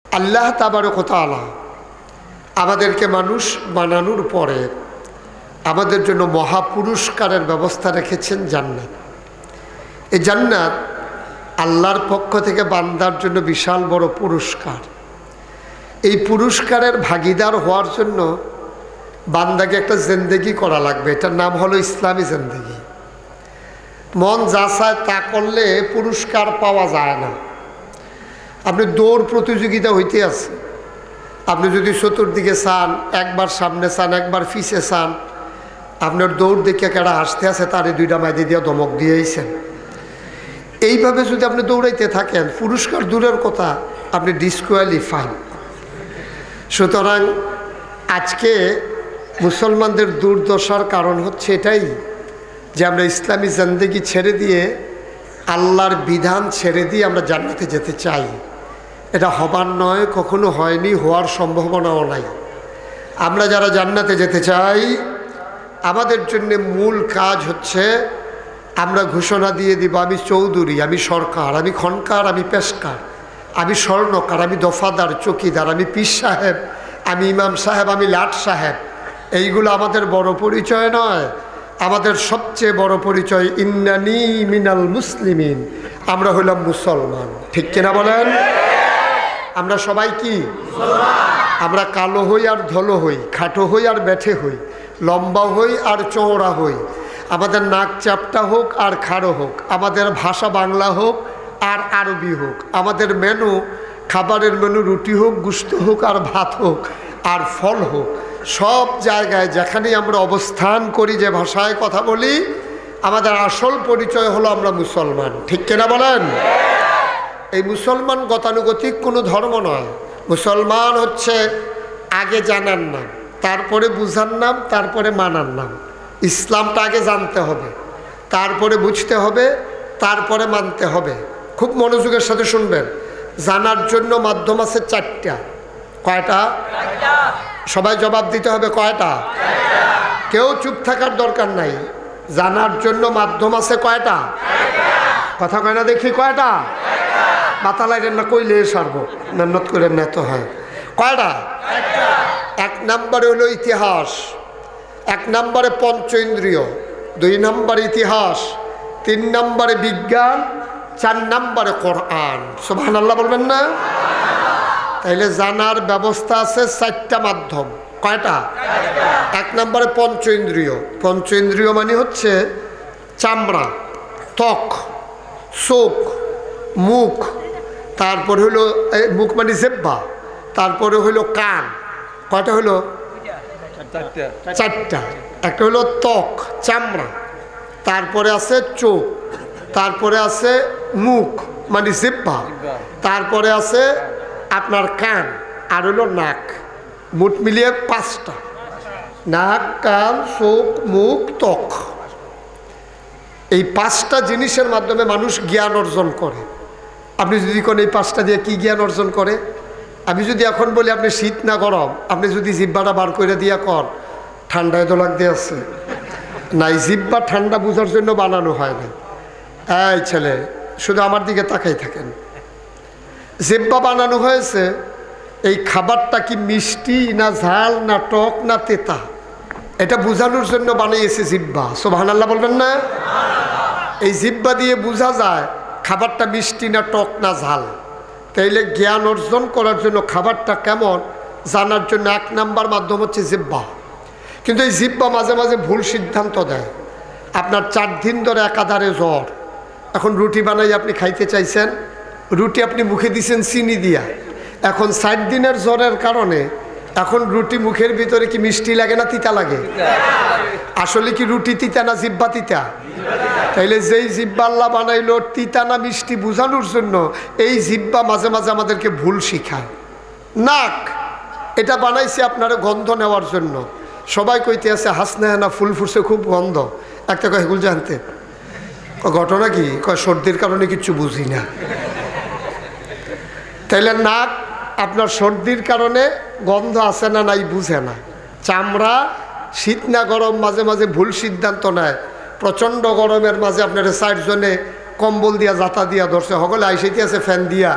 আল্লাহ তাবারক ওয়া তাআলা আমাদেরকে মানুষ বানানোর পরে আমাদের জন্য মহা পুরস্কারের ব্যবস্থা রেখেছেন জান্নাত। এই জান্নাত আল্লাহর পক্ষ থেকে বান্দার জন্য বিশাল বড় পুরস্কার। এই পুরস্কারের ভাগীদার হওয়ার জন্য বান্দাকে একটা জিন্দেগি করা লাগবে, এটার নাম হলো ইসলামী জিন্দেগি। মন যা চায় তা করলে পুরস্কার পাওয়া যায় না। আপনি দৌড় প্রতিযোগিতা হইতে আছে, আপনি যদি চতুর্দিকে চান, একবার সামনে চান একবার পিছে চান, আপনার দৌড় দেখে কেডা হাসতে আছে তারে দুইটা মাইদি দিয়ে ধমক দিয়েছেন। এইভাবে যদি আপনি দৌড়াইতে থাকেন পুরস্কার দূরের কথা, আপনি ডিসকোয়ালিফাই। সুতরাং আজকে মুসলমানদের দুর্দশার কারণ হচ্ছে এটাই যে আমরা ইসলামী জিন্দেগি ছেড়ে দিয়ে আল্লাহর বিধান ছেড়ে দিয়ে আমরা জান্নাতে যেতে চাই। এটা হবার নয়, কখনো হয়নি, হওয়ার সম্ভাবনাও নাই। আমরা যারা জান্নাতে যেতে চাই আমাদের জন্য মূল কাজ হচ্ছে আমরা ঘোষণা দিয়ে দিব, আমি চৌধুরী, আমি সরকার, আমি খনকার, আমি পেশকার, আমি স্বর্ণকার, আমি দফাদার, চকিদার, আমি পীর সাহেব, আমি ইমাম সাহেব, আমি লাট সাহেব। এইগুলো আমাদের বড় পরিচয় নয়। আমাদের সবচেয়ে বড় পরিচয় ইন্নানি মিনাল মুসলিমিন, আমরা হইলাম মুসলমান। ঠিক কিনা বলেন? আমরা সবাই কি আমরা কালো হই আর ধলো হই, খাটো হই আর বেঠে হই, লম্বা হই আর চওড়া হই, আমাদের নাক চাপটা হোক আর খাড়ো হোক, আমাদের ভাষা বাংলা হোক আর আরবি হোক, আমাদের মেনু খাবারের মেনু রুটি হোক, গুস্ত হোক আর ভাত হোক আর ফল হোক, সব জায়গায় যেখানেই আমরা অবস্থান করি, যে ভাষায় কথা বলি, আমাদের আসল পরিচয় হলো আমরা মুসলমান। ঠিক কিনা বলেন? এই মুসলমান গতানুগতিক কোনো ধর্ম নয়। মুসলমান হচ্ছে আগে জানার নাম, তারপরে বুঝার নাম, তারপরে মানার নাম। ইসলামটা আগে জানতে হবে, তারপরে বুঝতে হবে, তারপরে মানতে হবে। খুব মনোযোগের সাথে শুনবেন। জানার জন্য মাধ্যম আছে চারটা। কয়টা? সবাই জবাব দিতে হবে। কয়টা? কেউ চুপ থাকার দরকার নাই। জানার জন্য মাধ্যম আছে কয়টা? কথা কয় না দেখি, কয়টা? মাথা লাগেন না, কইলে সারব, মেহনত করেন না তো হয়। কয়টা? এক নম্বরে হলো ইতিহাস, এক নম্বরে পঞ্চ ইন্দ্রিয়, দুই নম্বরে ইতিহাস, তিন নম্বরে বিজ্ঞান, চার নম্বরে কোরআন। সুবহানাল্লাহ বলবেন না? তাইলে জানার ব্যবস্থা আছে চারটা মাধ্যম। কয়টা? এক নম্বরে পঞ্চ ইন্দ্রিয়। পঞ্চ ইন্দ্রিয় মানে হচ্ছে চামড়া, ত্বক, চোখ, মুখ, তারপরে হলো মুখ মানে জিহ্বা, তারপরে হলো কান। কয়টা হলো? চারটা। একটা হলো ত্বক, চামড়া, তারপরে আছে চোখ, তারপরে আছে মুখ মানে জিহ্বা, তারপরে আছে আপনার কান, আর হলো নাক। মোট মিলিয়ে পাঁচটা। নাক, কান, চোখ, মুখ, ত্বক। এই পাঁচটা জিনিসের মাধ্যমে মানুষ জ্ঞান অর্জন করে। আপনি যদি কোন এই পাঁচটা দিয়ে কি জ্ঞান অর্জন করে? আমি যদি এখন বলি আপনি শীত না গরম, আপনি যদি জিহ্বাটা বার করে দিয়া কর ঠান্ডায় তো লাগতে আছে না। এই জিহ্বা ঠান্ডা বোঝার জন্য বানানো হয় না। এই ছেলে শুধু আমার দিকে তাকাই থাকেন। জিহ্বা বানানো হয়েছে এই খাবারটা কি মিষ্টি না ঝাল না টক না তেতা, এটা বোঝানোর জন্য বানিয়েছে জিহ্বা। সুবহানাল্লাহ বলবেন না? এই জিহ্বা দিয়ে বোঝা যায় খাবারটা মিষ্টি না টক না ঝাল। তাইলে জ্ঞান অর্জন করার জন্য খাবারটা কেমন জানার জন্য এক নাম্বার মাধ্যম হচ্ছে জিহ্বা। কিন্তু এই জিহ্বা মাঝে মাঝে ভুল সিদ্ধান্ত দেয়। আপনার 4 দিন ধরে একাধারে জ্বর, এখন রুটি বানাই আপনি খাইতে চাইছেন, রুটি আপনি মুখে দিয়েছেন চিনি দিয়া, এখন 4 দিনের জ্বরের কারণে এখন রুটি মুখের ভিতরে কি মিষ্টি লাগে না তিতা লাগে? আসলে কি রুটি তিতা না জিহ্বা তিতা? তাইলে যেই জিহ্বা আল্লাহ বানাইলো তিতা না মিষ্টি বোঝানোর জন্য, এই জিহ্বা মাঝে মাঝে আমাদেরকে ভুল শিখায়। নাক এটা বানাইছে আপনার গন্ধ নেওয়ার জন্য। সবাই কইতে আছে হাসনা ফুল ফুটছে খুব গন্ধ, একটা কয় এগুলো জানতে ঘটনা কি? কয় সর্দির কারণে কিচ্ছু বুঝি না। তাইলে নাক আপনার সর্দির কারণে গন্ধ আছে না নাই বুঝে না। চামড়া শীত না গরম মাঝে মাঝে ভুল সিদ্ধান্ত নেয়। প্রচণ্ড গরমের মাঝে আপনার 4 জনে কম্বল দিয়া জাতা দিয়া ধরছে, সকলে আইসাইতে আছে ফ্যান দিয়া,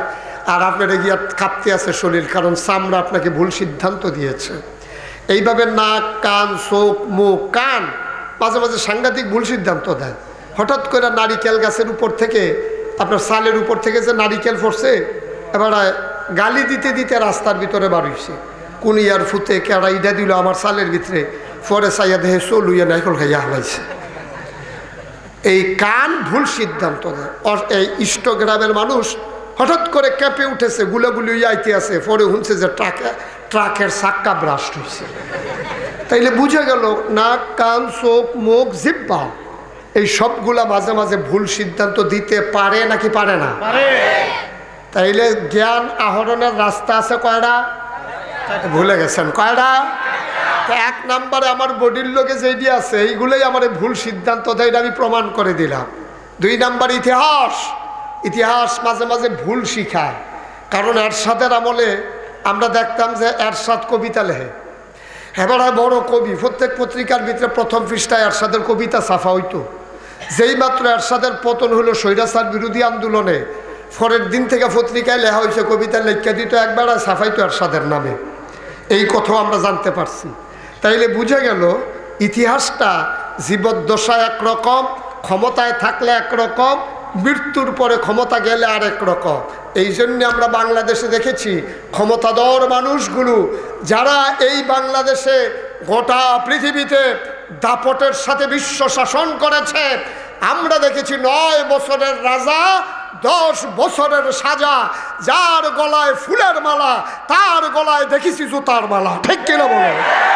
আর আপনার গিয়া কাঁপতে আছে শরীর, কারণ চামড়া আপনাকে ভুল সিদ্ধান্ত দিয়েছে। এইভাবে নাক, কান, চোখ, মুখ, কান মাঝে মাঝে সাংঘাতিক ভুল সিদ্ধান্ত দেয়। হঠাৎ করে নারিকেল গাছের উপর থেকে, আপনার সালের উপর থেকে যে নারিকেল পড়ছে, এবার গালি দিতে দিতে রাস্তার ভিতরে বাড়িছে, কোন ইয়ার ফুতে কেড়া ইডা দিল আমার সালের ভিতরে, পরে চাইয়া দেহে চলুইয়া নাইকল খাইয়া হালাইছে। এই কান ভুল সিদ্ধান্ত দেয়। এই ইষ্টগ্রামের মানুষ হঠাৎ করে কেঁপে উঠেছে, গুলাগুলি আইতে আছে, পরে শুনছে যে ট্রাকের চাক্কা ব্রাস্ট হয়েছে। তাইলে বুঝে গেল নাক, কান, চোখ, মুখ, জিহ্বা এই সবগুলা মাঝে মাঝে ভুল সিদ্ধান্ত দিতে পারে নাকি পারে না? তাইলে জ্ঞান আহরণের রাস্তা আছে কয়টা? ভুলে গেছেন কয়টা? এক নম্বরে আমার বডির লোকে যেটি আছে এইগুলোই আমার ভুল সিদ্ধান্ত দেয়, এটা আমি প্রমাণ করে দিলাম। 2 নম্বর ইতিহাস। ইতিহাস মাঝে মাঝে ভুল শিখায়। কারণ এরশাদের আমলে আমরা দেখতাম যে এরশাদ কবিতা লেখে, এবার বড় কবি, প্রত্যেক পত্রিকার ভিতরে প্রথম পৃষ্ঠায় এরশাদের কবিতা ছাপা হইতো। যেই মাত্র এরশাদের পতন হলো স্বৈরাচার বিরোধী আন্দোলনে, পরের দিন থেকে পত্রিকায় লেখা হয়েছে, কবিতা লেখা দিত, একবার ছাপাইতো এরশাদের নামে। এই কথাও আমরা জানতে পারছি। তাইলে বুঝে গেল ইতিহাসটা জীবদ্দশা একরকম, ক্ষমতায় থাকলে একরকম, মৃত্যুর পরে ক্ষমতা গেলে আরেক রকম। এই জন্য আমরা বাংলাদেশে দেখেছি ক্ষমতাধর মানুষগুলো যারা এই বাংলাদেশে গোটা পৃথিবীতে দাপটের সাথে বিশ্ব শাসন করেছে, আমরা দেখেছি 9 বছরের রাজা 10 বছরের সাজা, যার গলায় ফুলের মালা তার গলায় দেখেছি জুতার মালা। ঠিক কিনা বলো?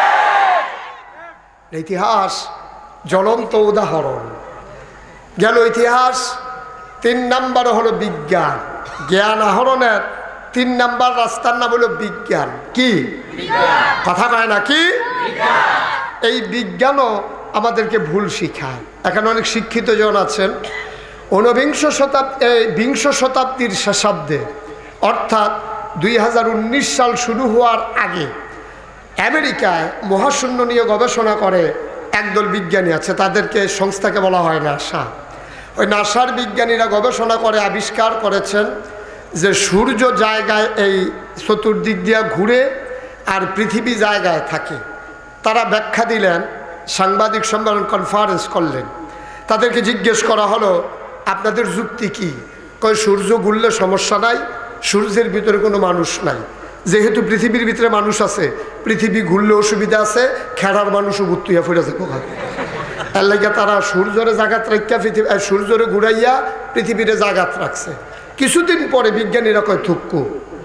ইতিহাস জ্বলন্ত উদাহরণ গেল। ইতিহাস 3 নাম্বার হলো বিজ্ঞান। জ্ঞান আহরণের 3 নাম্বার রাস্তার নাম হলো বিজ্ঞান। কি কথা কয় না? কি এই বিজ্ঞানও আমাদেরকে ভুল শিখায়। এখানে অনেক শিক্ষিত জন আছেন, 20 শতাব্দীর শেষাব্দে, অর্থাৎ 2019 সাল শুরু হওয়ার আগে আমেরিকায় মহাশূন্য নিয়ে গবেষণা করে একদল বিজ্ঞানী আছে, তাদেরকে সংস্থাকে বলা হয় নাসা। ওই নাসার বিজ্ঞানীরা গবেষণা করে আবিষ্কার করেছেন যে সূর্য জায়গায় এই চতুর্দিক দিয়ে ঘুরে আর পৃথিবী জায়গায় থাকে। তারা ব্যাখ্যা দিলেন, সাংবাদিক সম্মেলন কনফারেন্স করলেন, তাদেরকে জিজ্ঞেস করা হলো আপনাদের যুক্তি কি? কয় সূর্য ঘুরলে সমস্যা নাই, সূর্যের ভিতরে কোনো মানুষ নাই, যেহেতু পৃথিবীর ভিতরে মানুষ আছে, পৃথিবী ঘুরলে অসুবিধা আছে, খেড়ার মানুষও বুত্তুইয়া ফুটেছে কোথায়। এর লাগে তারা সূর্যরে জাগাত রাখিয়া পৃথিবী সূর্যরে ঘুরাইয়া পৃথিবীরে জাগাত রাখছে। কিছুদিন পরে বিজ্ঞানীরা কয় থুক্কু,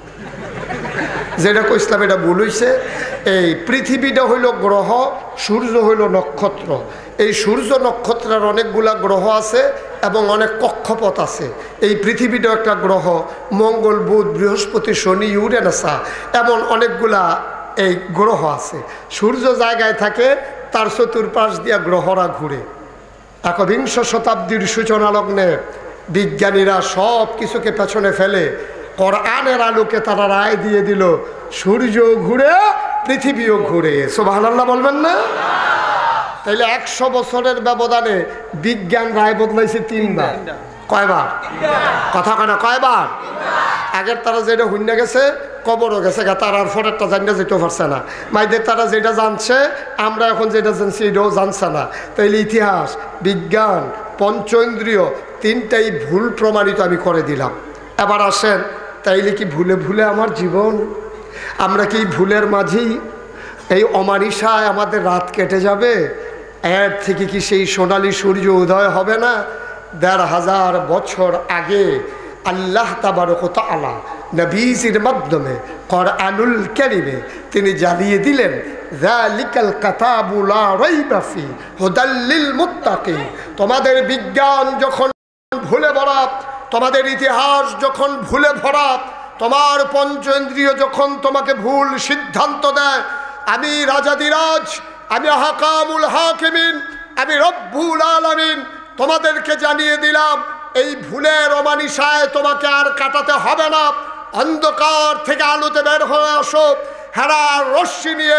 যেটা কইসলাম এটা ভুল হইছে। এই পৃথিবীটা হইল গ্রহ, সূর্য হইল নক্ষত্র। এই সূর্য নক্ষত্রের অনেকগুলা গ্রহ আছে এবং অনেক কক্ষপথ আছে। এই পৃথিবীটাও একটা গ্রহ, মঙ্গল, বুধ, বৃহস্পতি, শনি, ইউরেনাসা এমন অনেকগুলা এই গ্রহ আছে। সূর্য জায়গায় থাকে, তার চতুর্পাশ দিয়া গ্রহরা ঘুরে। 21 শতাব্দীর সূচনা লগ্নে বিজ্ঞানীরা সব কিছুকে পেছনে ফেলে কোরআনের আলোকে তারা রায় দিয়ে দিল সূর্য ঘুরে, পৃথিবীও ঘুরে। সুবহানাল্লাহ বলবেন না? তাইলে 100 বছরের ব্যবধানে বিজ্ঞান রায় বদলাইছে 3 বার। কয়বার? কথা কয় না, কয়বার? আগের তারা যেটা হুন্যা গেছে কবরও গেছে, তারা আর ফরেরটা জানিয়ে যেতেও পারছে না। মাইদের তারা যেটা জানছে, আমরা এখন যেটা জানছি এটাও জানছে না। তাইলে ইতিহাস, বিজ্ঞান, পঞ্চেন্দ্রিয় 3টাই ভুল প্রমাণিত আমি করে দিলাম। এবার আসেন, তাইলে কি ভুলে ভুলে আমার জীবন? আমরা কি ভুলের মাঝেই এই অমানিসায় আমাদের রাত কেটে যাবে? এর থেকে কি সেই সোনালী সূর্য উদয় হবে না? 1500 বছর আগে আল্লাহ তাবারক ওয়া তাআলা নবীজির মাধ্যমে কোরআনুল কারীমে তিনি জানিয়ে দিলেন, যালিকাল কিতাবু লা রাইবা ফি হুদাল লিল মুত্তাকিন। তোমাদের বিজ্ঞান যখন ভুলে ভরা, তোমাদের ইতিহাস যখন ভুলে ভরা, তোমার পঞ্চেন্দ্রিয় যখন তোমাকে ভুল সিদ্ধান্ত দেয়, আমি রাজাদিরাজ, আমি হাকামুল হাকিমিন, আমি রব্বুল আলামিন তোমাদেরকে জানিয়ে দিলাম এই ভুলের অমানিসায় তোমাকে আর কাটাতে হবে না। অন্ধকার থেকে আলোতে বের হয়ে আসো, হেরার রশ্মি নিয়ে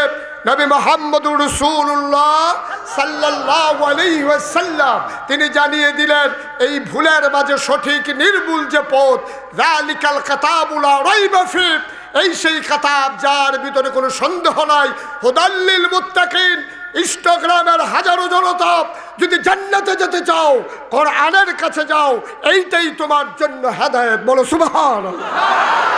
নবী মুহাম্মদুর রাসূলুল্লাহ সাল্লাল্লাহু আলাইহি ওয়াসাল্লাম তিনি জানিয়ে দিলেন এই ভুলের মাঝে সঠিক নির্ভুল যে পথ, যালিকাল কিতাবু লা রাইবা ফি, এই সেই কিতাব যার ভিতরে কোনো সন্দেহ নাই, হুদাল্লিল মুত্তাকিন। ইনস্টাগ্রামের হাজারো জনতা যদি জান্নাতে যেতে চাও কোরআনের কাছে যাও, এইটাই তোমার জন্য হেদায়েত। বলো সুবহানাল্লাহ।